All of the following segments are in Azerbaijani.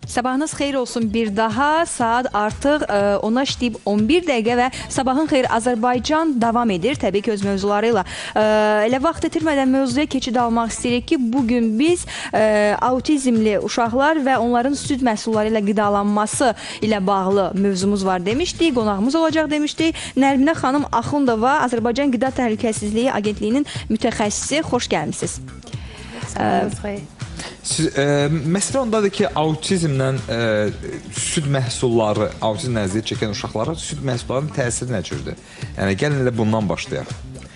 Sabahınız xeyir olsun bir daha. Saat artıq 10'a işləyib 11 dəqiqə və Sabahın xeyir Azərbaycan davam edir. Təbii ki, öz mövzularıyla. Elə vaxt itirmədən mövzuya keçid almaq istəyirik ki, bugün biz autizmli uşaqlar və onların süd məhsulları ilə qidalanması ilə bağlı mövzumuz var demişdik. Qonağımız olacaq demişdik. Nərminə xanım Axundova, Azərbaycan Qida Təhlükəsizliyi Agentliyinin mütəxəssisi. Xoş gəlmişsiniz. Məsələ ondadır ki, autizmlə süd məhsulları, autizm əziyyət çəkən uşaqlara süd məhsullarının təsiri nə cürdür? Yəni, gəlin elə bundan başlayaq.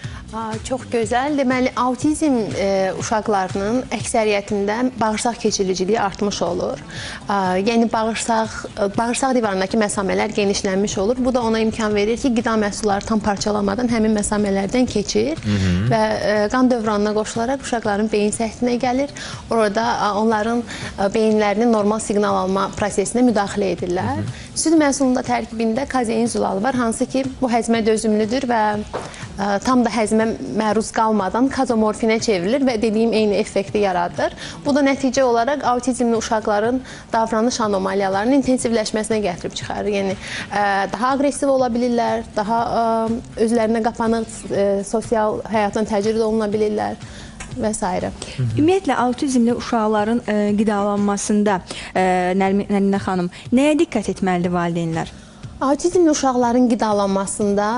Çox gözəl. Deməli, autizm uşaqlarının əksəriyyətində bağırsaq keçiriciliyi artmış olur. Yəni, bağırsaq divarındakı məsamələr genişlənmiş olur. Bu da ona imkan verir ki, qida məhsulları tam parçalamadan həmin məsamələrdən keçir və qan dövranına qoşularaq uşaqların beyin səthinə gəlir. Orada onların beyinlərinin normal siqnal alma prosesinə müdaxilə edirlər. Süd məhsulunda tərkibində kazein zülalı var, hansı ki, bu həzmə dözümlüdür və tam da həzmə məruz qalmadan kazomorfinə çevrilir və dediyim eyni effekti yaradır. Bu da nəticə olaraq autizmli uşaqların davranış anomaliyalarının intensivləşməsinə gətirib çıxarır. Yəni, daha aqressiv ola bilirlər, daha özlərinə qapanıq sosial həyatdan təcrid oluna bilirlər və s. Ümumiyyətlə, autizmli uşaqların qidalanmasında, Nərminə xanım, nəyə diqqət etməlidir valideynlər? Autizmli uşaqların qidalanmasında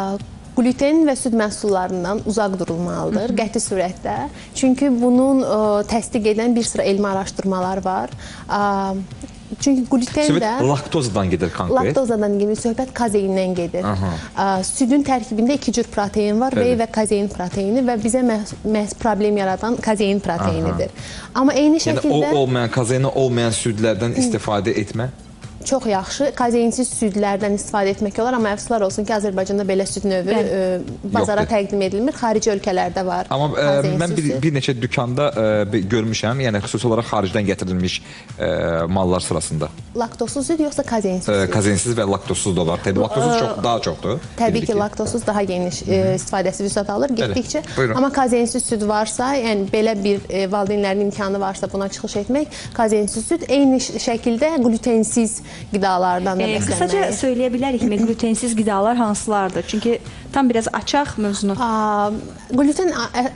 gluten və süd məhsullarından uzaq durulmalıdır, qəti surətdə. Çünki bunun təsdiq edən bir sıra elmi araşdırmalar var. Çünki gluten də... Laktozadan gedir konkret? Laktozadan gedir, söhbət kazeindən gedir. Südün tərkibində iki cür protein var, whey və kazein proteini və bizə məhz problem yaradan kazein proteinidir. Amma eyni şəkildə... Yəni, kazeini olmayan südlərdən istifadə etmə? Çox yaxşı. Kazeinsiz südlərdən istifadə etmək olar, amma əfsuslar olsun ki, Azərbaycanda belə süd növü bazara təqdim edilmir. Xarici ölkələrdə var. Amma mən bir neçə dükanda görmüşəm, yəni xüsusi olaraq xaricdən gətirilmiş mallar sırasında. Laktozsuz süd yoxsa kazeinsiz süd? Kazeinsiz və laktozsuz da var. Təbii laktozsuz daha çoxdur. Təbii ki, laktozsuz daha geniş istifadəsi vüsət alır getdikcə. Amma kazeinsiz süd varsa, yəni belə bir valideynlərin imkanı varsa buna çıxış etmək, kazeinsiz süd eyni şəkildə glutensiz qidalardan da bəslənməlidir. Qısaca söyləyə bilərikmi, glutensiz qidalar hansılardır? Çünki tam biraz açaq mövzunu. Gluten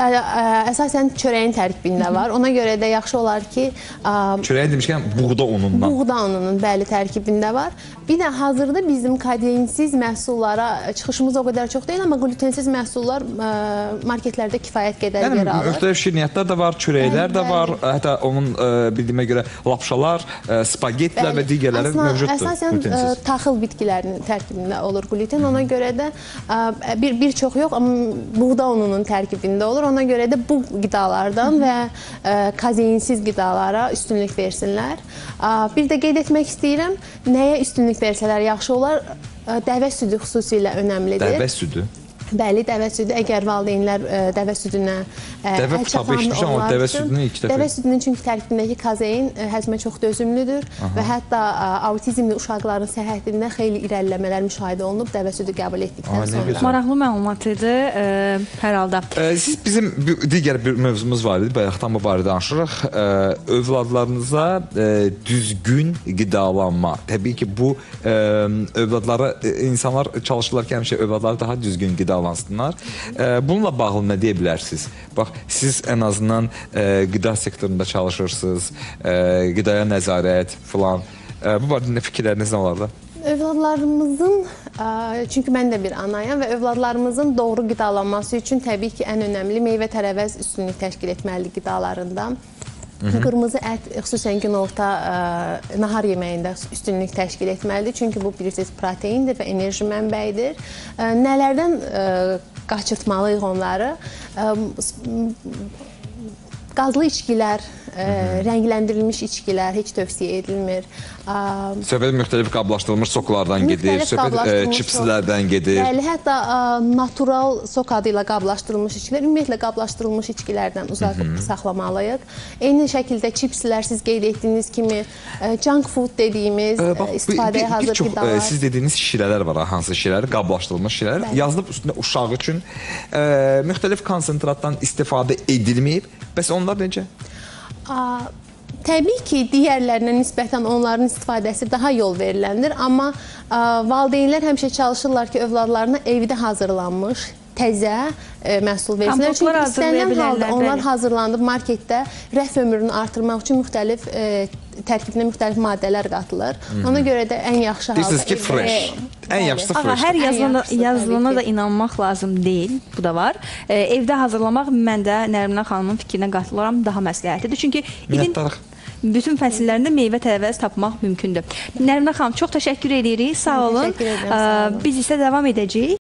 əsasən çörəyin tərkibində var. Ona görə də yaxşı olar ki... Çörəyin demişkən, buğda unundan. Buğda ununun, bəli, tərkibində var. Bir də hazırda bizim kazeinsiz məhsullara çıxışımız o qədər çox deyil, amma glutensiz məhsullar marketlərdə kifayət qədər yer alır. Müxtəlif şirniyyatlar da var, çörəklər də var, hətta onun bildiyimə görə lapşalar, spagettilər və digərləri mövcuddur. Əsasən taxıl bitkilərinin tərkibində olur gluten. Ona görə də bir çox yox, amma buğda ununun tərkibində olur. Ona görə də bu qidalardan və kazeinsiz qidalara üstünlük versinlər. Bir də qeyd etmək istəyirəm, nəyə üstünlük versələr yaxşı olar? Dəvə südü xüsusilə önəmlidir. Dəvə südü? Bəli, dəvə südü. Əgər valideynlər dəvə südünə dəvə kitabı içmişəm, amma dəvə südünü ilk dəfə... Dəvə südünün çünki tərkibindəki kazein həzmə çox dözümlüdür və hətta autizmli uşaqların səhhətində xeyli irəliləmələr müşahidə olunub dəvə südü qəbul etdikdən sonra. Maraqlı məlumat idi hər halda. Siz bizim digər bir mövzumuz var idi, bayaqdan bu barədə danışırıq. Övladlarınıza düzgün qidalanma. Təbii ki, bu övladları, insanlar çalışırlar ki, həmişə övladları daha düzgün qidalansınlar. Bununla bağlı nə deyə bilərsiniz? Bax, siz ən azından qida sektorunda çalışırsınız, qidaya nəzarət filan. Bu barədə fikirləriniz nə olardı? Övladlarımızın, çünki mən də bir anayam və övladlarımızın doğru qidalanması üçün təbii ki, ən önəmli meyvə tərəvəz üstünlük təşkil etməli qidalarında. Qırmızı ət, xüsusən günorta nahar yeməyində üstünlük təşkil etməlidir. Çünki bu bilirsiniz proteindir və enerji mənbəyidir. Nələrdən qaçırtmalıyıq onları? Qazlı içkilər, rəngləndirilmiş içkilər heç tövsiyə edilmir. Söhbət müxtəlif qablaşdırılmış soklardan gedir, söhbət çipslərdən gedir. Bəli, hətta natural sok adı ilə qablaşdırılmış içkilər, ümumiyyətlə qablaşdırılmış içkilərdən uzaq saxlamalıyıq. Eyni şəkildə çipslər, siz qeyd etdiyiniz kimi, junk food dediyimiz istifadəyə hazır qidalar. Siz dediyiniz şirələr var, hansı şirələr, qablaşdırılmış şirələr. Yazılıb üstündə uşaq üçün müxtəlif konsentratdan istifadə edilməyib. Bəs onlar necə? Təbii ki, digərlərinə nisbətən onların istifadəsi daha yol veriləndir, amma valideynlər həmişə çalışırlar ki, övladlarına evdə hazırlanmış təzə məhsul versinlər. Kompotlar Çünki istənilən halda hazırlaya onlar bilərlər. hazırlanıb marketdə rəf ömrünü artırmaq üçün müxtəlif tərkibinə müxtəlif maddələr qatılır. Ona görə də ən yaxşı halda Deyirsiniz ki, fresh. Ən yaxşısı Ağa, fresh. hər yaxşısı yazılana təbii da ki. inanmaq lazım deyil. Bu da var. Evdə hazırlamaq mən də Nərminə xanımın fikrinə qatılıram, daha məsləhətlidir. Çünki ilin Minnətdarıq. bütün fəsillərində meyvə tərəvəz tapmaq mümkündür. Nərminə xanım, çox təşəkkür edirik. Sağ olun. təşəkkür edirəm, sağ olun. Biz isə davam edəcəyik.